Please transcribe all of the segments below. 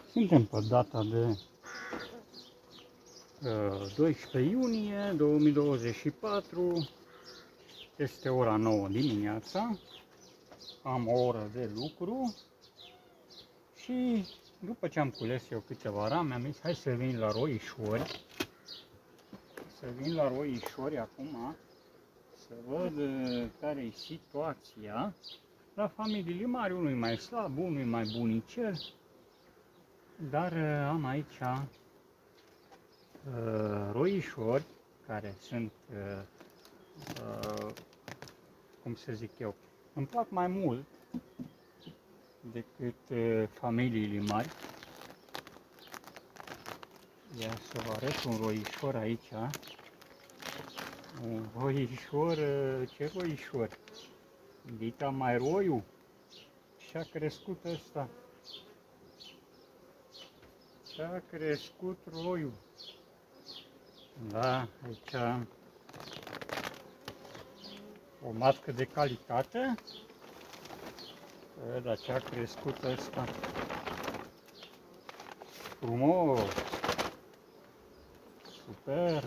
Suntem pe data de 12 iunie 2024, este ora 9 dimineața, am o oră de lucru și după ce am cules eu câteva rame, am zis hai să vin la roișori, acum, să văd care e situația la familiile mari, unul e mai slab, unul e mai bunicel, dar am aici roișori care sunt, cum să zic eu, îmi plac mai mult decât familiile mari. Ia să vă arăt un roișor aici. Un roișor, ce roișor? Dita mai roiu. Și-a crescut ăsta. Și-a crescut roiul. Da, aici o matcă de calitate. Dar ce-a crescut ăsta. Frumos. Super.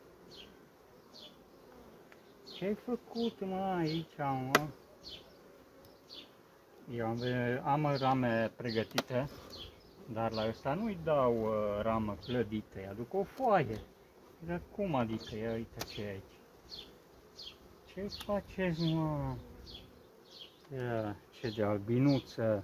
Ce-ai făcut, mă, aici, mă? Eu am rame pregătite, dar la ăsta nu-i dau ramă clădită, îi aduc o foaie. Dar cum adică? Ia uite ce e aici. Ce faceți, mă? Ia, ce de albinuță.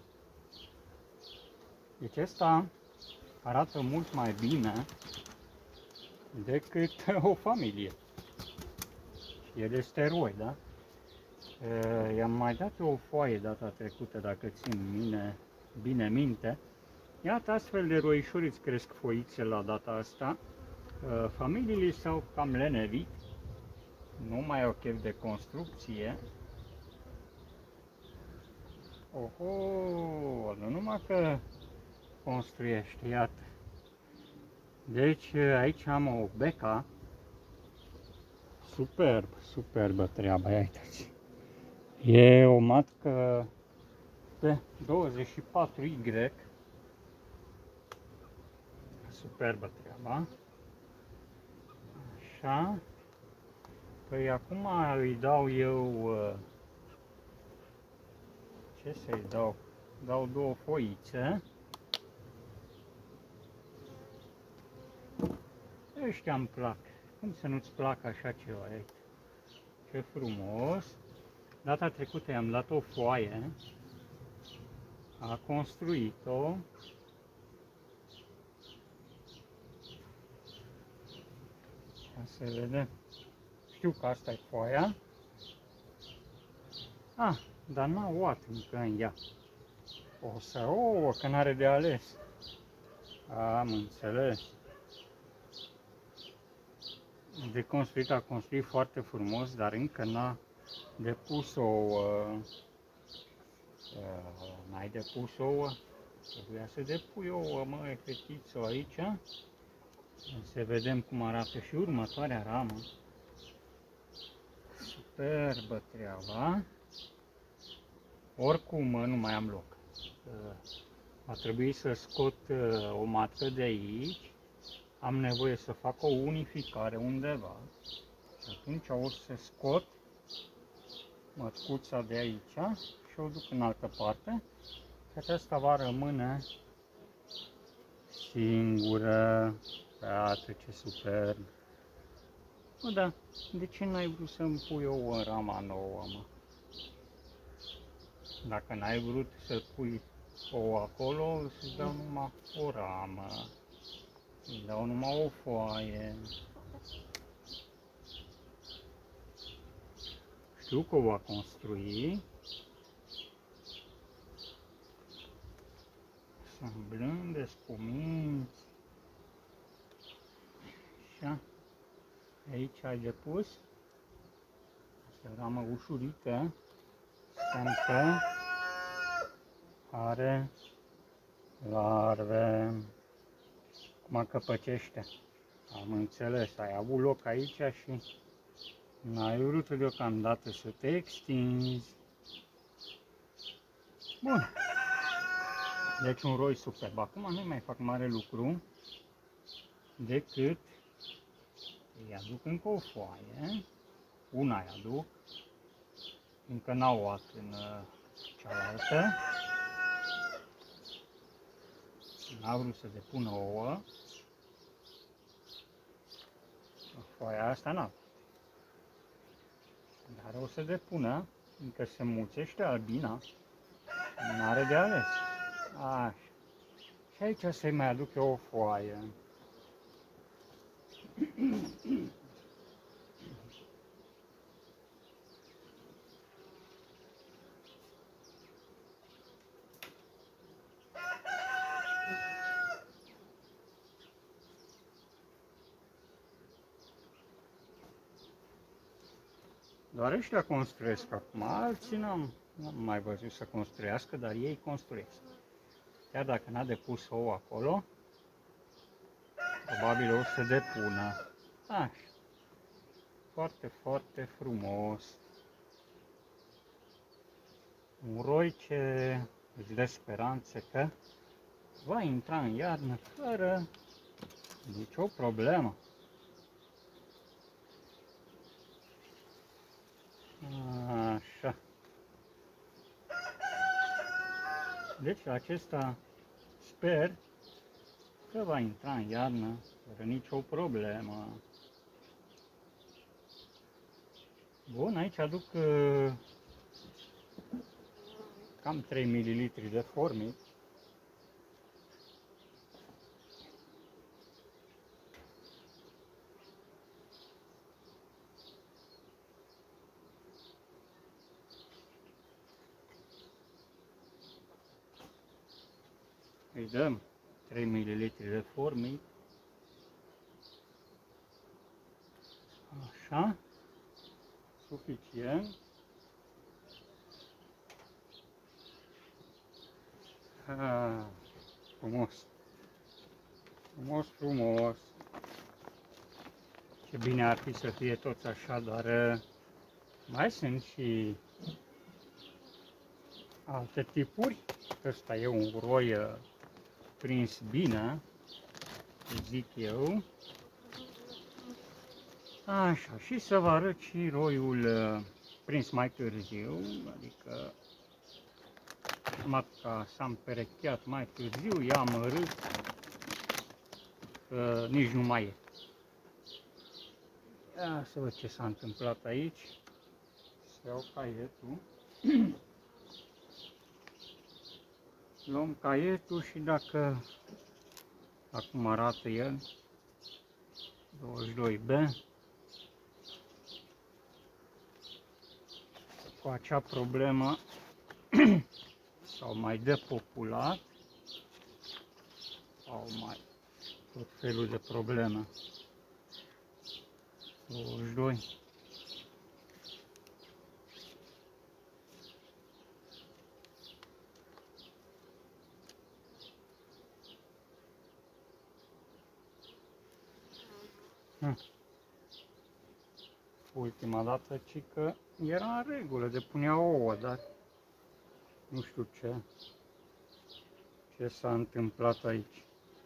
Deci ăsta arată mult mai bine decât o familie. El este roi, da? I-am mai dat o foaie data trecută, dacă țin bine minte. Iată, astfel de roișori îți cresc foițe la data asta. Familiile s-au cam lenevit, nu mai au chef de construcție. Oho, nu numai că construiește, iată. Deci aici am o beca. Superbă treaba, ia uitați. E o matcă pe 24Y. Superbă treaba. Așa. Păi acum îi dau eu, ce să-i dau? Dau două foițe. Ăștia îmi plac. Cum să nu-ți placă așa ceva aici? Ce frumos! Data trecută i-am dat o foaie, a construit-o. Să vedem. Știu că asta e foaia. Dar n-a ouat încă în ea. O să ouă, că n-are de ales. Am înțeles. De construit a construit foarte frumos, dar încă n-a depus ouă. N-ai depus ouă? Trebuia să depui ouă, măi, fetițo, aici. Să vedem cum arată și următoarea ramă. Superbă treaba. Oricum nu mai am loc. Va trebui să scot o matcă de aici. Am nevoie să fac o unificare undeva. Și atunci o să scot mătcuța de aici și o duc în altă parte. Și aceasta va rămâne singură. Iată ce superb! Bă, da, de ce n-ai vrut să-mi pui o rama nouă, mă? Dacă n-ai vrut să pui o acolo, să-ți dau numai o ramă. Îi dau numai o foaie. Știu că o va construi. Sunt blânde, spuminți. Așa. Aici ai depus. Asta e o ramă ușurită. Spun că are larve. Cum căpăcește. Am înțeles, ai avut loc aici și n-ai vrut deocamdată să te extinzi. Bun. Deci un roi superb. Acum nu mai fac mare lucru decât îi aduc încă o foaie, una îi aduc, încă n-au luat în cealaltă, n-a vrut să depună ouă, foaia asta n-a, dar o să depună, încă se mulțește albina, n-are de ales. Așa. Și aici să-i mai aduc eu o foaie. Doar ăștia construiesc acum, alții n-am mai văzut să construiască, dar ei construiesc. Chiar dacă n-a depus ou acolo, probabil o să depună. Așa. Foarte, foarte frumos. Un roi ce își dă speranțe că va intra în iarnă fără nicio problemă. Așa. Deci acesta sper că va intra în iarnă fără nicio problemă. Bun, aici aduc cam 3 ml de formit. Îi dăm 3 ml de formit. Așa. Suficient. Frumos. Frumos, frumos. Ce bine ar fi să fie toți așa, dar mai sunt și alte tipuri. Ăsta e un roi prins bine, zic eu. Așa, și să vă arăt și roiul prins mai târziu, adică matca s-a împerecheat mai târziu, i-am râs că nici nu mai e. Ia să văd ce s-a întâmplat aici. Să iau caietul. Luăm caietul și dacă acum arată el 22B cu acea problemă s-au mai depopulat, au mai tot felul de probleme. 22. Ultima dată ci că era în regulă, depunea ouă, dar nu știu ce s-a întâmplat aici.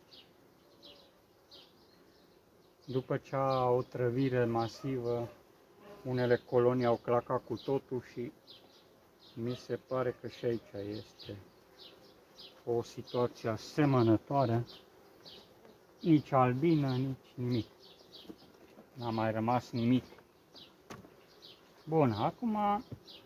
După ce a otrăvire masivă, unele colonii au clacat cu totul și mi se pare că și aici este o situație asemănătoare. Nici albină, nici nimic. N-a mai rămas nimic. Bun, acum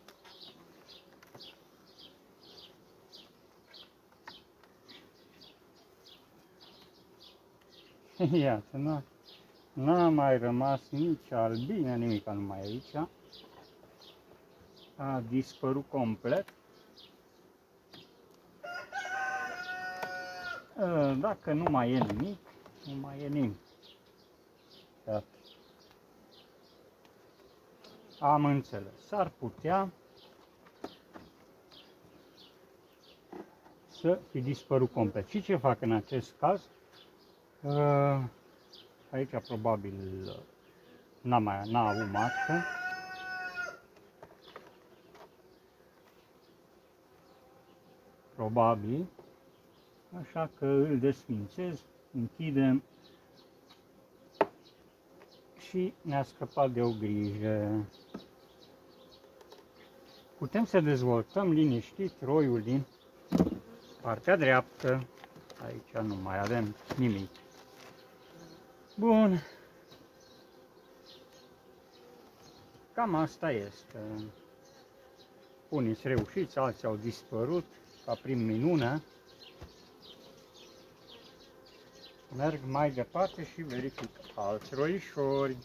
iată, n-a mai rămas nici albină, nimic nu mai e aici. A dispărut complet. Dacă nu mai e nimic, nu mai e nimic. Iată. Am înțeles. S-ar putea să fi dispărut complet. Și ce fac în acest caz? Aici probabil n-a avut matcă. Probabil. Așa că îl desfințez, închidem și ne-a scăpat de o grijă. Putem să dezvoltăm liniștit roiul din partea dreaptă. Aici nu mai avem nimic. Bun. Cam asta este. Unii sunt reușiți, alții au dispărut, ca prin minune. Merg mai departe și verific alți roișori.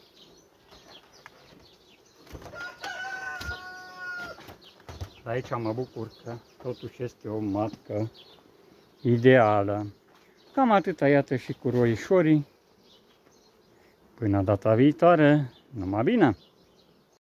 Aici mă bucur că totuși este o matcă ideală. Cam atâta, iată, și cu roișorii. Până data viitoare, numai bine!